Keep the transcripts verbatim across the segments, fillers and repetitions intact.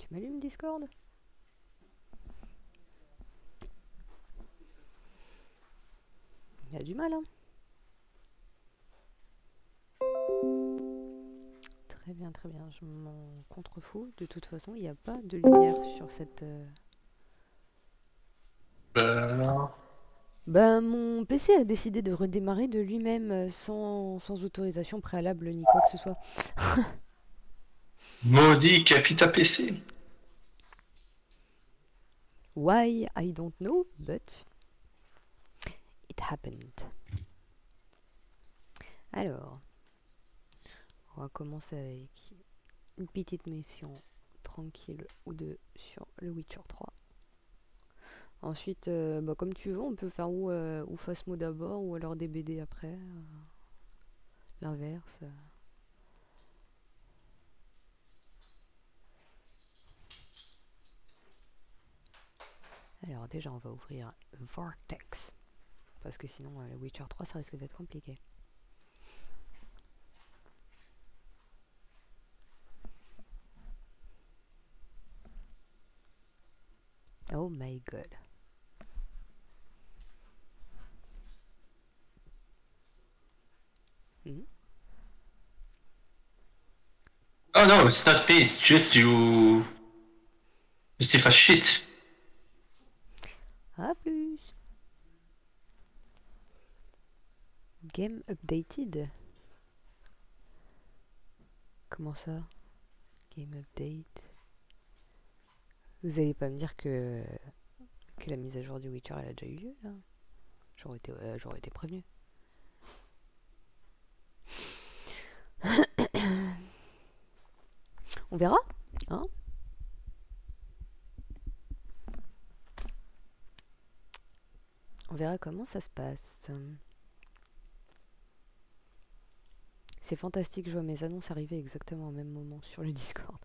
Tu m'allumes Discord? Il y a du mal, hein. Très bien, très bien. Je m'en contrefous. De toute façon, il n'y a pas de lumière sur cette... Euh... Euh, Ben, mon P C a décidé de redémarrer de lui-même euh, sans, sans autorisation préalable ni quoi que ce soit. Maudit Capita P C. Why? I don't know, but it happened. Alors, on va commencer avec une petite mission tranquille ou deux sur le Witcher trois. Ensuite, euh, bah, comme tu veux, on peut faire ou, euh, ou Phasmo d'abord ou alors des B D après. Euh, L'inverse. Euh. Alors déjà, on va ouvrir Vortex. Parce que sinon, euh, le Witcher trois, ça risque d'être compliqué. Oh my god. Hmm. Oh no, it's not me, it's just you. You see for shit. A plus. Game updated. Comment ça? Game update. Vous allez pas me dire que, que la mise à jour du Witcher elle a déjà eu lieu là? J'aurais été, euh, j'aurais été prévenu. On verra, hein? On verra comment ça se passe. C'est fantastique, je vois mes annonces arriver exactement au même moment sur le Discord.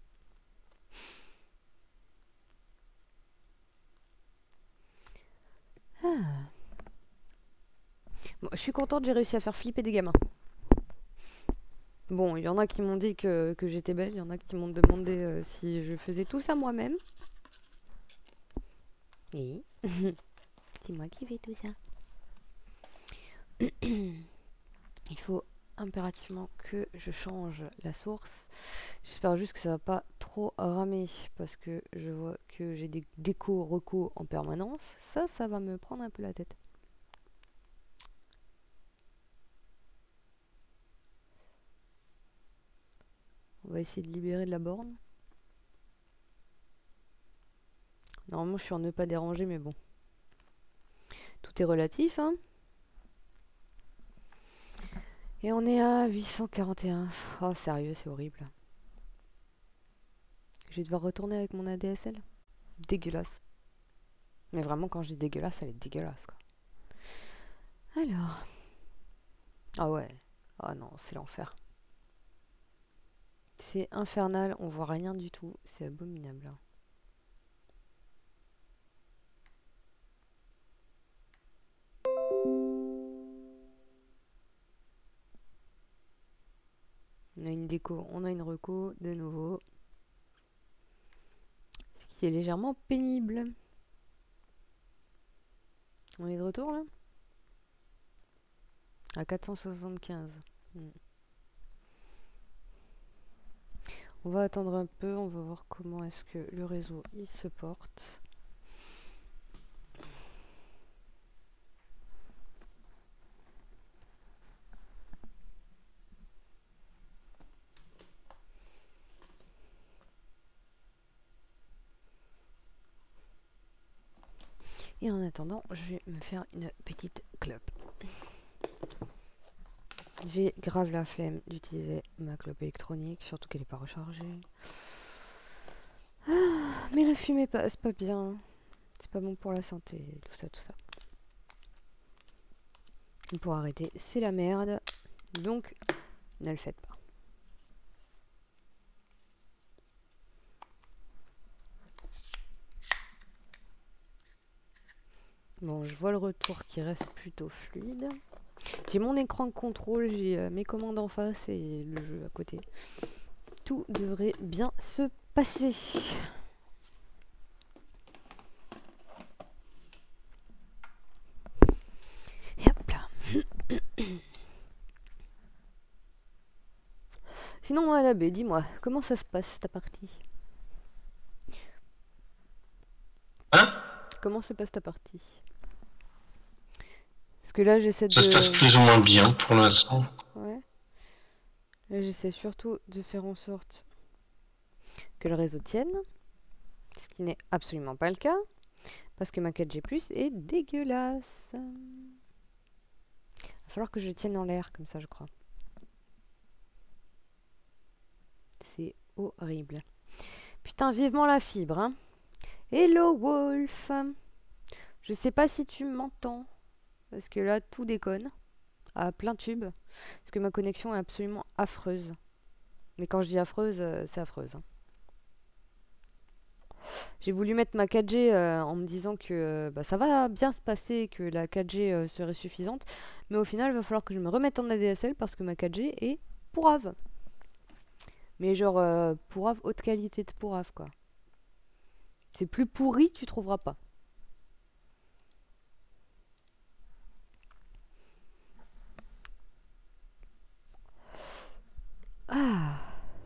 Ah. Bon, je suis contente, j'ai réussi à faire flipper des gamins. Bon, il y en a qui m'ont dit que, que j'étais belle, il y en a qui m'ont demandé euh, si je faisais tout ça moi-même. Oui, c'est moi qui fais tout ça. Il faut impérativement que je change la source. J'espère juste que ça va pas trop ramer parce que je vois que j'ai des décos recos en permanence. Ça, ça va me prendre un peu la tête. On va essayer de libérer de la borne. Normalement, je suis en ne pas déranger, mais bon. Tout est relatif, hein. Et on est à huit cent quarante et un. Oh, sérieux, c'est horrible. Je vais devoir retourner avec mon A D S L. Dégueulasse. Mais vraiment, quand je dis dégueulasse, elle est dégueulasse, quoi. Alors. Ah ouais. Ah non, c'est l'enfer. C'est infernal, on voit rien du tout. C'est abominable. Hein. On a une déco, on a une reco de nouveau. Ce qui est légèrement pénible. On est de retour là? À quatre cent soixante-quinze. Hmm. On va attendre un peu, on va voir comment est-ce que le réseau il se porte. Et en attendant, je vais me faire une petite clope. J'ai grave la flemme d'utiliser ma clope électronique, surtout qu'elle n'est pas rechargée. Ah, mais la fumée passe pas bien. C'est pas bon pour la santé, tout ça, tout ça. Pour arrêter, c'est la merde. Donc, ne le faites pas. Bon, je vois le retour qui reste plutôt fluide. J'ai mon écran de contrôle, j'ai euh, mes commandes en face et le jeu à côté. Tout devrait bien se passer. Sinon, à la baie, dis-moi, comment ça se passe ta partie? Hein? Comment se passe ta partie? Parce que là, j'essaie Ça se passe de... plus ou moins bien pour l'instant. Ouais. Là, j'essaie surtout de faire en sorte que le réseau tienne. Ce qui n'est absolument pas le cas. Parce que ma quatre G plus est dégueulasse. Il va falloir que je le tienne en l'air, comme ça, je crois. C'est horrible. Putain, vivement la fibre, hein. Hello, Wolf. Je sais pas si tu m'entends. Parce que là, tout déconne. À plein tube. Parce que ma connexion est absolument affreuse. Mais quand je dis affreuse, euh, c'est affreuse. Hein. J'ai voulu mettre ma quatre G euh, en me disant que euh, bah, ça va bien se passer, que la quatre G euh, serait suffisante. Mais au final, il va falloir que je me remette en A D S L parce que ma quatre G est pourrave. Mais genre, euh, pourrave, haute qualité de pourrave, quoi. C'est plus pourri, tu trouveras pas. Ah.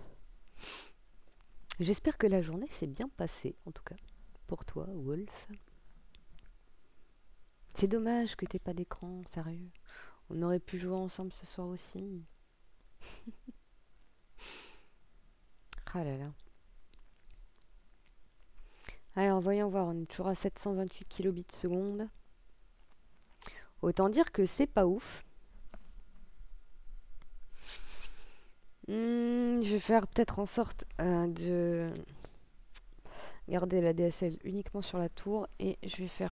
J'espère que la journée s'est bien passée, en tout cas. Pour toi, Wolf. C'est dommage que t'aies pas d'écran, sérieux. On aurait pu jouer ensemble ce soir aussi. Ah là là. Alors, voyons voir, on est toujours à sept cent vingt-huit kilobits seconde. Autant dire que c'est pas ouf. Hmm, je vais faire peut-être en sorte euh, de garder la D S L uniquement sur la tour et je vais faire